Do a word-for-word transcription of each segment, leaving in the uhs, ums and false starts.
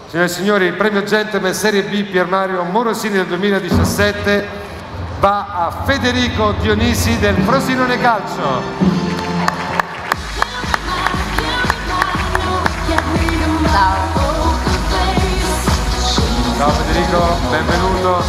Signore e signori, il premio Gentleman Serie B Pier Mario Morosini del duemiladiciassette va a Federico Dionisi del Frosinone Calcio. Ciao Federico, benvenuto.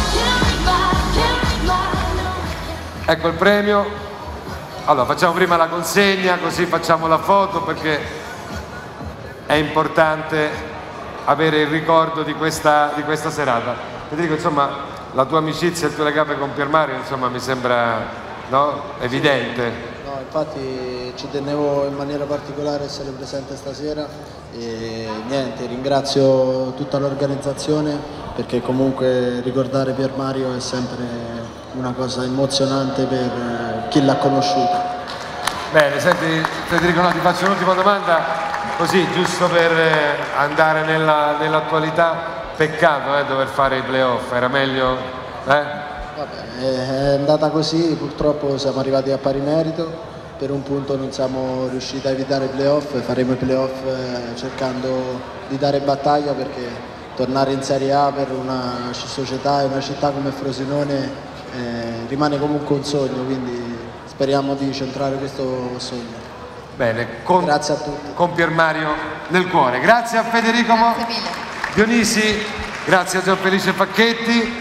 Ecco il premio. Allora facciamo prima la consegna, così facciamo la foto, perché è importante avere il ricordo di questa, di questa serata. Federico, insomma, la tua amicizia, il tuo legame con Pier Mario, insomma, mi sembra, no, evidente. No, infatti ci tenevo in maniera particolare a essere presente stasera e niente, ringrazio tutta l'organizzazione, perché comunque ricordare Pier Mario è sempre una cosa emozionante per chi l'ha conosciuto. Bene, senti Federico, no, ti faccio un'ultima domanda. Così, giusto per andare nell'attualità, peccato eh, dover fare i playoff, era meglio? Eh? Vabbè, è andata così, purtroppo siamo arrivati a pari merito, per un punto non siamo riusciti a evitare i playoff, faremo i playoff eh, cercando di dare battaglia, perché tornare in Serie A per una società e una città come Frosinone eh, rimane comunque un sogno, quindi speriamo di centrare questo sogno. Bene, con, grazie a tutti. Con Pier Mario nel cuore. Grazie a Federico Grazie mille. Dionisi, grazie a Gianfelice Facchetti.